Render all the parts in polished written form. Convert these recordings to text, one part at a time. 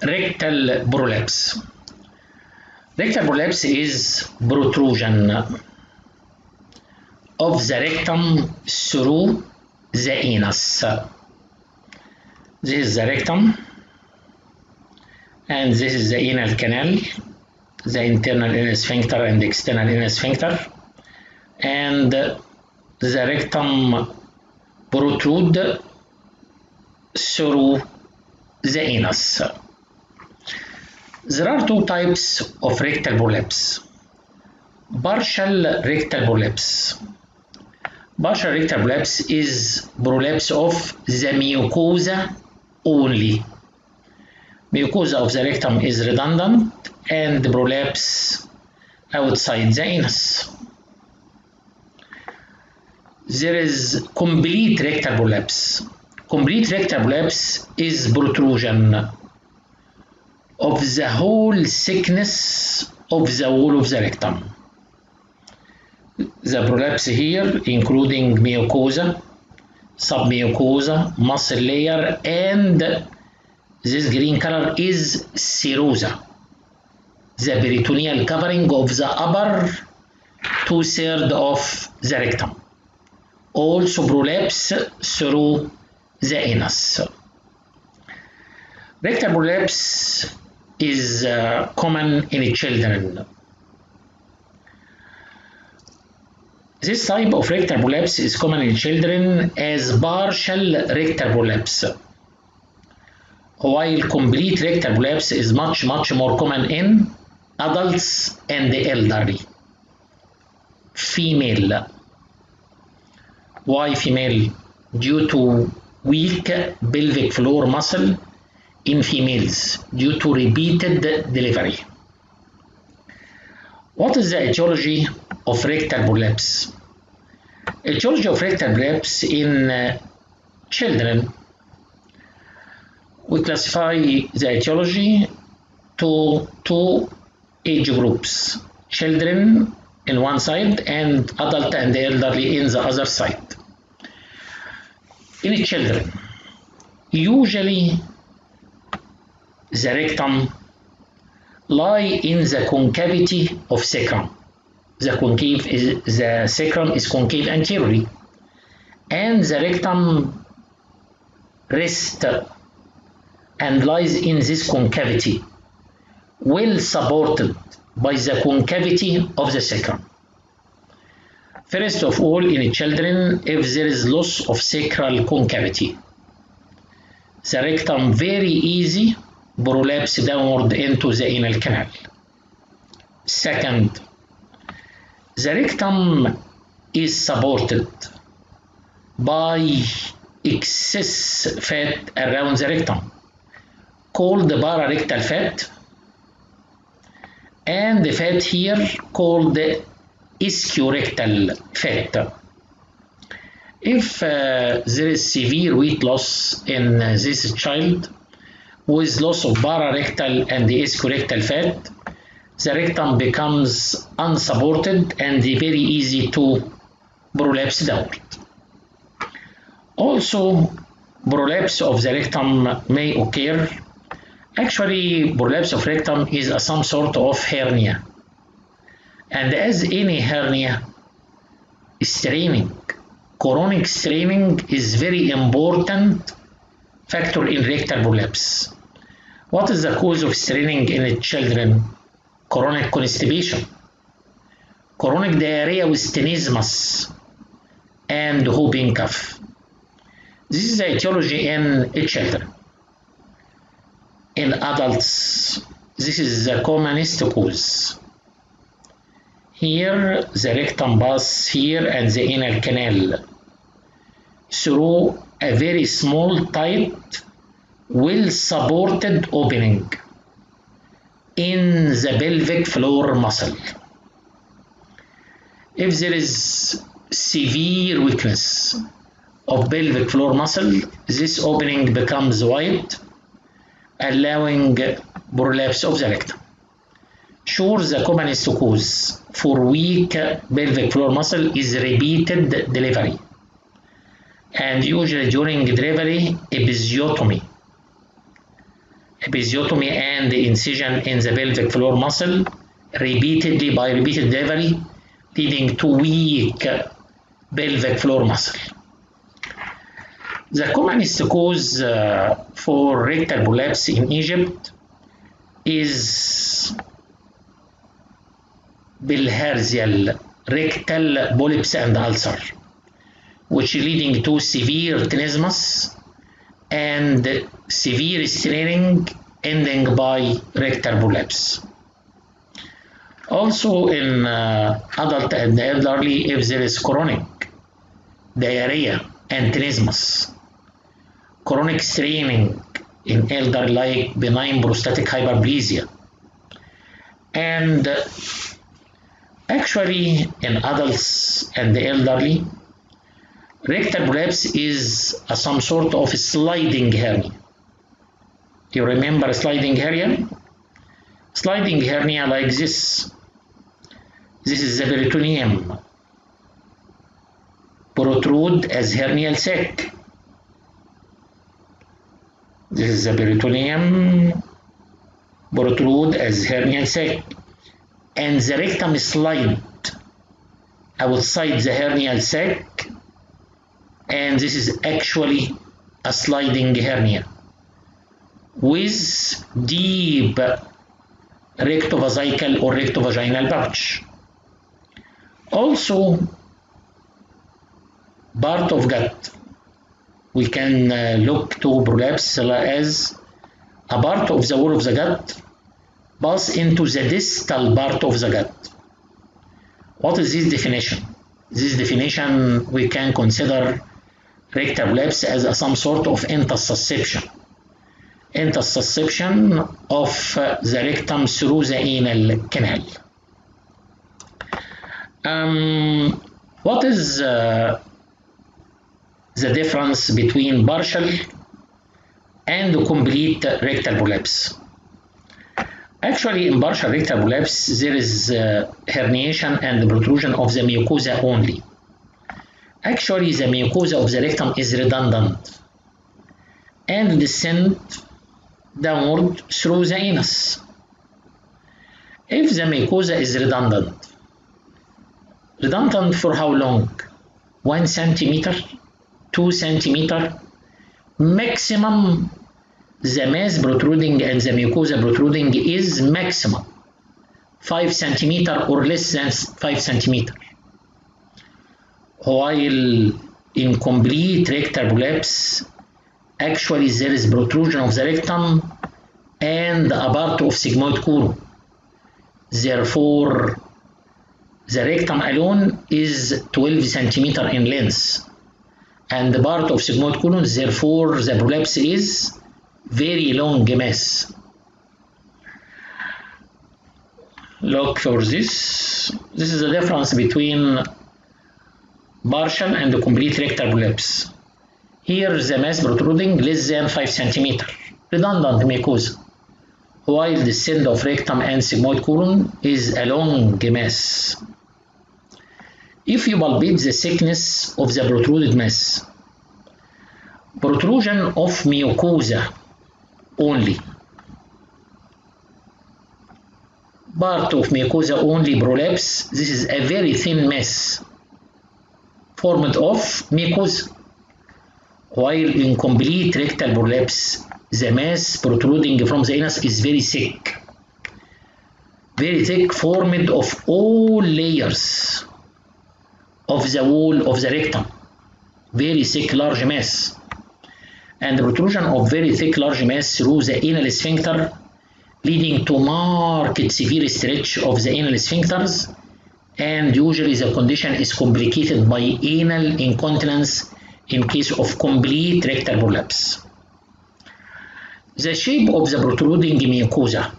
rectal prolapse. Rectal prolapse is protrusion of the rectum through the anus. This is the rectum and this is the anal canal, the internal anal sphincter and external anal sphincter, and the rectum protrude through the anus. There are two types of rectal prolapse. Partial rectal prolapse. Partial rectal prolapse is prolapse of the mucosa only. Mucosa of the rectum is redundant and prolapse outside the anus. There is complete rectal prolapse. Complete rectal prolapse is protrusion of the whole thickness of the wall of the rectum. The prolapse here including mucosa, submucosa, muscle layer, and this green color is serosa, the peritoneal covering of the upper 2/3 of the rectum. Also prolapse through the anus. Rectal prolapse is common in children. This type of rectal prolapse is common in children as partial rectal prolapse, while complete rectal prolapse is much more common in adults and the elderly. Female. Why female? Due to weak pelvic floor muscle in females due to repeated delivery. What is the etiology of rectal prolapse? Etiology of rectal prolapse in children. We classify the etiology to two age groups, children in one side and adult and elderly in the other side. In children, usually the rectum lie in the concavity of sacrum. The sacrum is concave anteriorly, and the rectum rests and lies in this concavity, well supported by the concavity of the sacrum. First of all, in children, if there is loss of sacral concavity, the rectum very easy prolapse downward into the anal canal. Second, the rectum is supported by excess fat around the rectum, called pararectal fat, and the fat here called ischiorectal fat. If there is severe weight loss in this child with loss of pararectal and the ischiorectal fat, the rectum becomes unsupported and very easy to prolapse downward. Also, prolapse of the rectum may occur. Actually, prolapse of rectum is some sort of hernia. And as any hernia, straining, chronic straining is very important factor in rectal prolapse. What is the cause of straining in children? Chronic constipation, chronic diarrhea with tenesmus, and whooping cough. This is the etiology in children. In adults, this is the commonest cause. Here, the rectum passes here and the anal canal through a very small, tight, well-supported opening in the pelvic floor muscle. If there is severe weakness of pelvic floor muscle, this opening becomes wide, allowing prolapse of the rectum. Sure, the commonest cause for weak pelvic floor muscle is repeated delivery, and usually during delivery, episiotomy. episiotomy and incision in the pelvic floor muscle repeatedly by repeated delivery, leading to weak pelvic floor muscle. The commonest cause for rectal prolapse in Egypt is bilharzial rectal polyps and ulcer, which leading to severe tenesmus and severe straining ending by rectal prolapse. Also in adult and elderly, if there is chronic diarrhea and tenesmus, chronic straining in elderly like benign prostatic hyperplasia, and actually in adults and the elderly, rectal prolapse is some sort of sliding hernia. You remember sliding hernia? Sliding hernia like this. This is the peritoneum. Protrude as hernial sac. This is the peritoneum. Protrude as hernial sac. And the rectum slide outside the hernial sac, and this is actually a sliding hernia with deep rectovesical or rectovaginal pouch. Also, part of gut. We can look to prolapse as a part of the wall of the gut pass into the distal part of the gut. What is this definition? This definition we can consider rectal prolapse as some sort of intussusception. Intussusception of the rectum through the anal canal. What is the difference between partial and complete rectal prolapse? Actually, in partial rectal prolapse, there is herniation and protrusion of the mucosa only. Actually, the mucosa of the rectum is redundant and descend downward through the anus. If the mucosa is redundant for how long? 1 centimeter, 2 centimeter, maximum. The mass protruding and the mucosa protruding is maximum 5 centimeter or less than 5 centimeter. While in complete rectal prolapse, actually there is protrusion of the rectum and a part of sigmoid colon. Therefore, the rectum alone is 12 centimeter in length, and the part of sigmoid colon, therefore the prolapse is very long mass. Look for this. This is the difference between partial and complete rectal prolapse. Here the mass protruding less than 5 centimeter, redundant mucosa, while the descent of rectum and sigmoid colon is a long mass. If you palpate the thickness of the protruded mass, protrusion of mucosa only, part of mucosa only prolapse, this is a very thin mass formed of mucosa, while in complete rectal prolapse, the mass protruding from the anus is very thick, formed of all layers of the wall of the rectum, very thick large mass, and the protrusion of very thick large mass through the anal sphincter, leading to marked severe stretch of the anal sphincters, and usually the condition is complicated by anal incontinence in case of complete rectal prolapse. The shape of the protruding mucosa.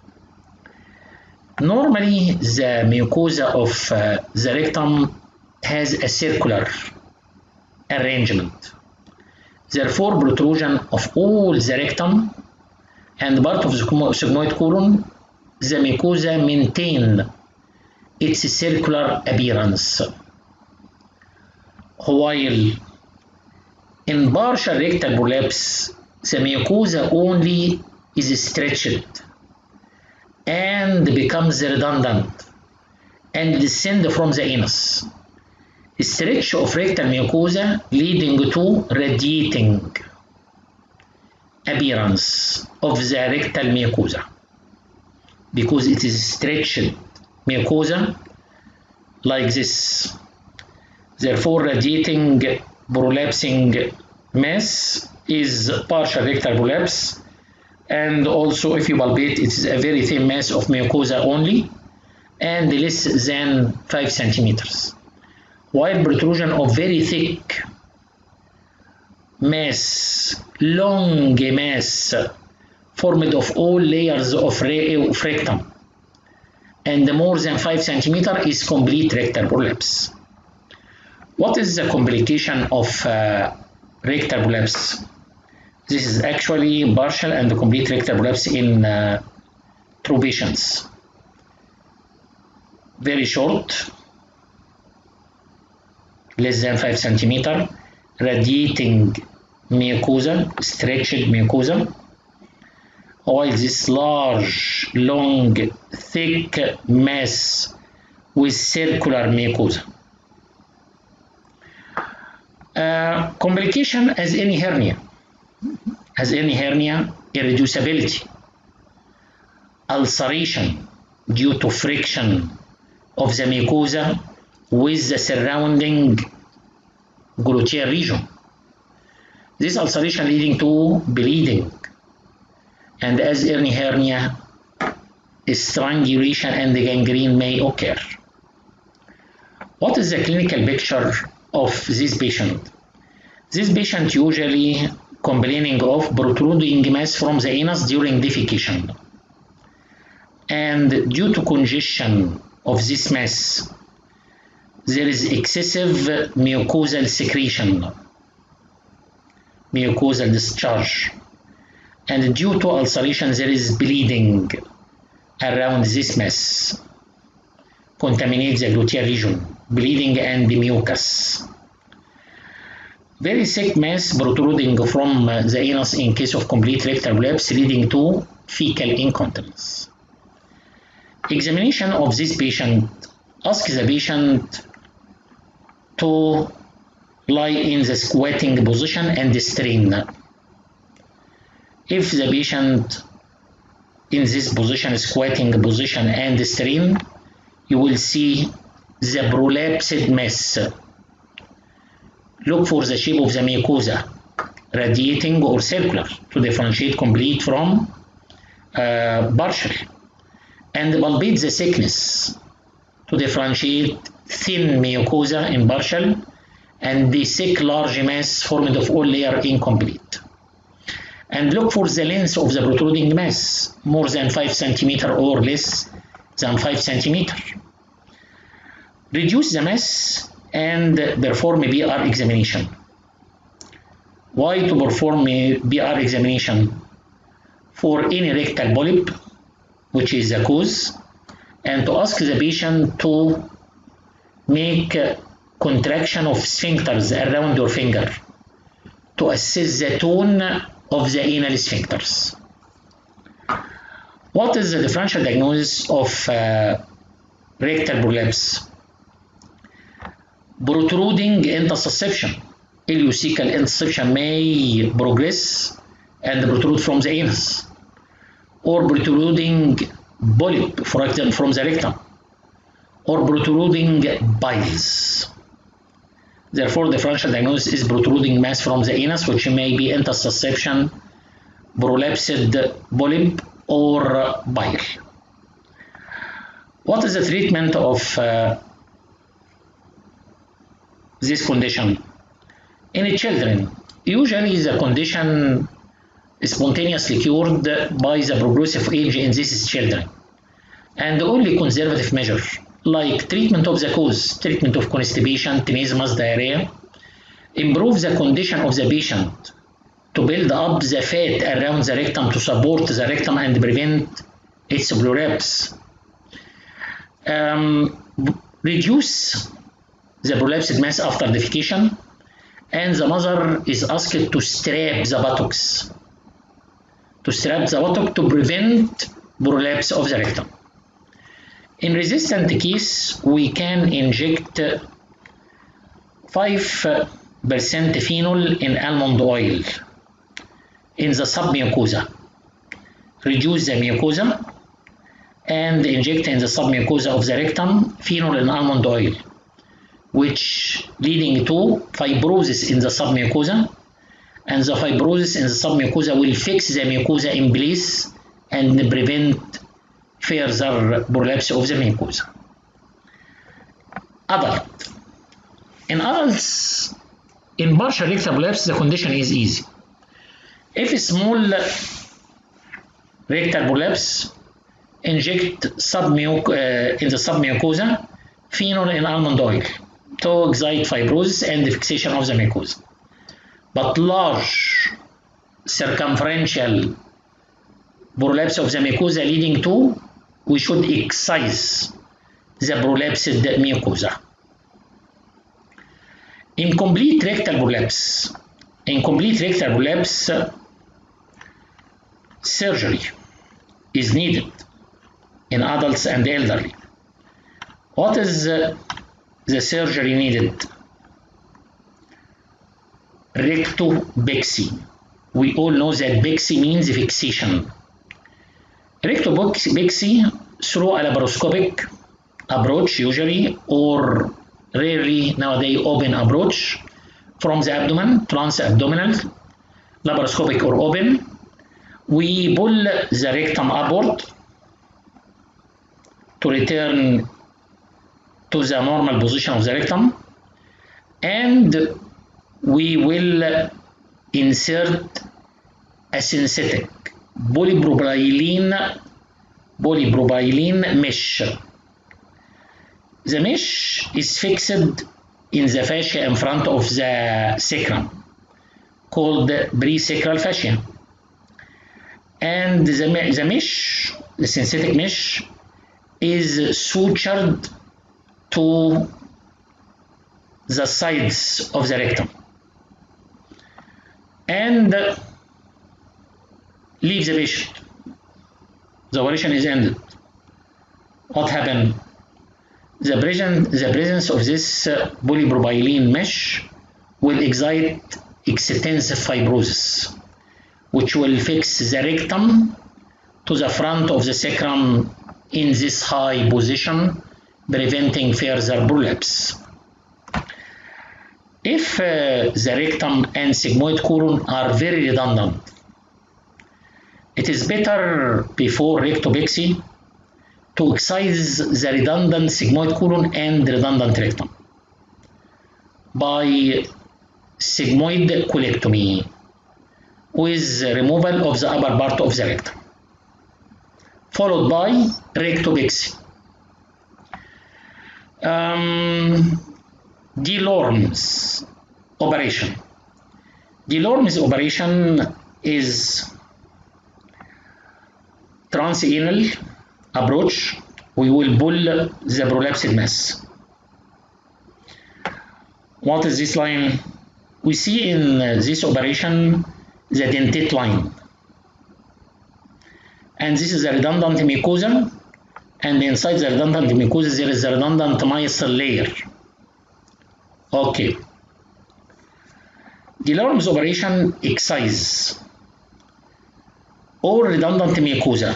Normally, the mucosa of the rectum has a circular arrangement. Therefore, protrusion of all the rectum and part of the sigmoid colon, the mucosa maintain its circular appearance. While in partial rectal prolapse, the mucosa only is stretched and becomes redundant and descend from the anus. Stretch of rectal mucosa leading to radiating appearance of the rectal mucosa because it is stretched mucosa like this. Therefore, radiating prolapsing mass is partial rectal prolapse, and also if you palpate, it is a very thin mass of mucosa only and less than 5 centimeters. While protrusion of very thick mass, long mass, formed of all layers of rectum and more than 5 centimeters is complete rectal prolapse. What is the complication of rectal prolapse? This is actually partial and complete rectal prolapse in true patients. Very short, less than 5 centimeters, radiating mucosa, stretched mucosa, while this large, long, thick mass with circular mucosa. Complication as any hernia. As any hernia, irreducibility, ulceration due to friction of the mucosa with the surrounding gluteal region. This ulceration leading to bleeding, and as any hernia, strangulation and gangrene may occur. What is the clinical picture of this patient? This patient usually complaining of protruding mass from the anus during defecation, and due to congestion of this mass, there is excessive mucosal secretion, mucosal discharge, and due to ulceration there is bleeding around this mass, contaminates the gluteal region, bleeding and mucus. Very thick mass protruding from the anus in case of complete rectal prolapse leading to fecal incontinence. Examination of this patient. Ask the patient to lie in the squatting position and strain. If the patient in this position, squatting position and strain, you will see the prolapsed mass. Look for the shape of the mucosa, radiating or circular, to differentiate complete from partial, and palpate the thickness to differentiate thin mucosa in partial and the thick large mass formed of all layer incomplete. And look for the length of the protruding mass, more than 5 centimeters or less than 5 centimeters. Reduce the mass and perform a BR examination. Why to perform a BR examination? For any rectal polyp, which is the cause, and to ask the patient to make contraction of sphincters around your finger to assess the tone of the anal sphincters. What is the differential diagnosis of rectal prolapse? Protruding intussusception. Ileocecal intussusception may progress and protrude from the anus, or protruding polyp, for example, from the rectum, or protruding piles. Therefore, differential diagnosis is protruding mass from the anus, which may be intussusception, prolapsed polyp, or bile. What is the treatment of this condition? In children, usually the condition is spontaneously cured by the progressive age in these children, and only conservative measure like treatment of the cause, treatment of constipation, tenesmus, diarrhea, improve the condition of the patient to build up the fat around the rectum to support the rectum and prevent its prolapse. Reduce the prolapsed mass after defecation, and the mother is asked to strap the buttocks to strap the buttock to prevent prolapse of the rectum. In resistant case, we can inject 5% phenol in almond oil in the submucosa. Reduce the mucosa and inject in the submucosa of the rectum phenol in almond oil, which leading to fibrosis in the submucosa, and the fibrosis in the submucosa will fix the mucosa in place and prevent further prolapse of the mucosa. Adult. In adults, in partial rectal prolapse, the condition is easy. If small rectal prolapse, inject in the submucosa phenol in almond oil to excite fibrosis and fixation of the mucosa. But large circumferential prolapse of the mucosa leading to, we should excise the prolapsed mucosa. Incomplete rectal prolapse. Incomplete rectal prolapse, surgery is needed in adults and elderly. What is the surgery needed? Rectopexy. We all know that pexy means fixation. Rectopexy through a laparoscopic approach usually, or rarely nowadays open approach from the abdomen, transabdominal, laparoscopic or open. We pull the rectum upward to return to the normal position of the rectum, and we will insert a synthetic polypropylene mesh. The mesh is fixed in the fascia in front of the sacrum, called presacral fascia. And the mesh, the synthetic mesh, is sutured to the sides of the rectum and leave the patient. The operation is ended. What happened? The presence of this polypropylene mesh will excite extensive fibrosis, which will fix the rectum to the front of the sacrum in this high position, preventing further prolapse. If the rectum and sigmoid colon are very redundant, it is better before rectopexy to excise the redundant sigmoid colon and redundant rectum by sigmoid colectomy with removal of the upper part of the rectum, followed by rectopexy. DeLorme's operation. DeLorme's operation is transanal approach. We will pull the prolapsed mass. What is this line? We see in this operation the dentate line, and this is the redundant mucosa, and inside the redundant mucosa there is a redundant myosin layer. Okay. DeLorme's operation excise all redundant mucosa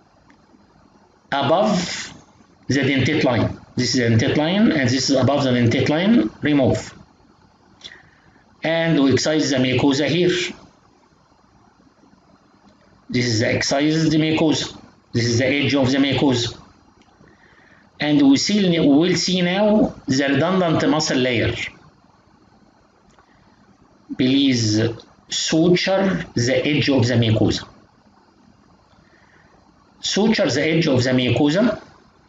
above the dentate line. This is the dentate line, and this is above the dentate line. Remove. And we excise the mucosa here. This is the excised mucosa. This is the edge of the mucosa. And we will see now the redundant muscle layer. Please suture the edge of the mucosa. Suture the edge of the mucosa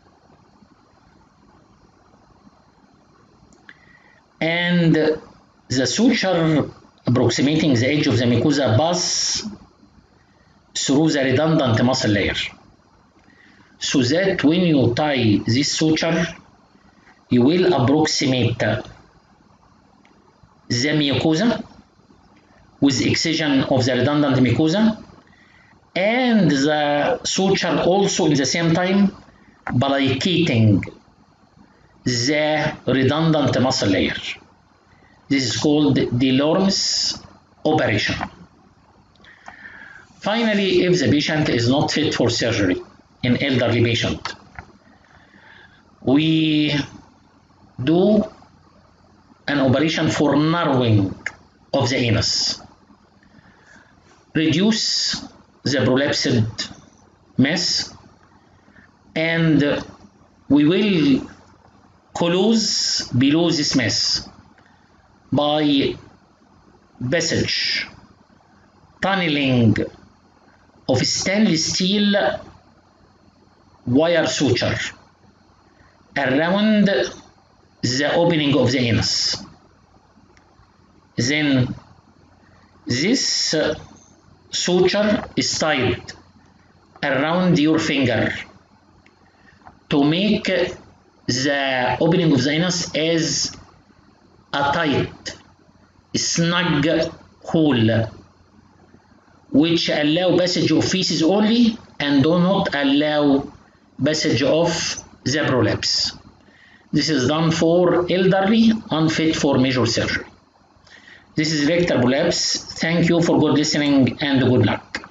and the suture approximating the edge of the mucosa pass through the redundant muscle layer, so that when you tie this suture, you will approximate the mucosa with excision of the redundant mucosa and the suture also in the same time plicating the redundant muscle layer. This is called DeLorme's operation. Finally, if the patient is not fit for surgery, an elderly patient, we do an operation for narrowing of the anus. Reduce the prolapsed mass, and we will close below this mass by passage, tunneling of stainless steel wire suture around the opening of the anus. Then this suture is tied around your finger to make the opening of the anus as a tight, snug hole, which allow passage of feces only and do not allow passage of the prolapse. This is done for elderly unfit for major surgery. This is rectal prolapse. Thank you for good listening and good luck.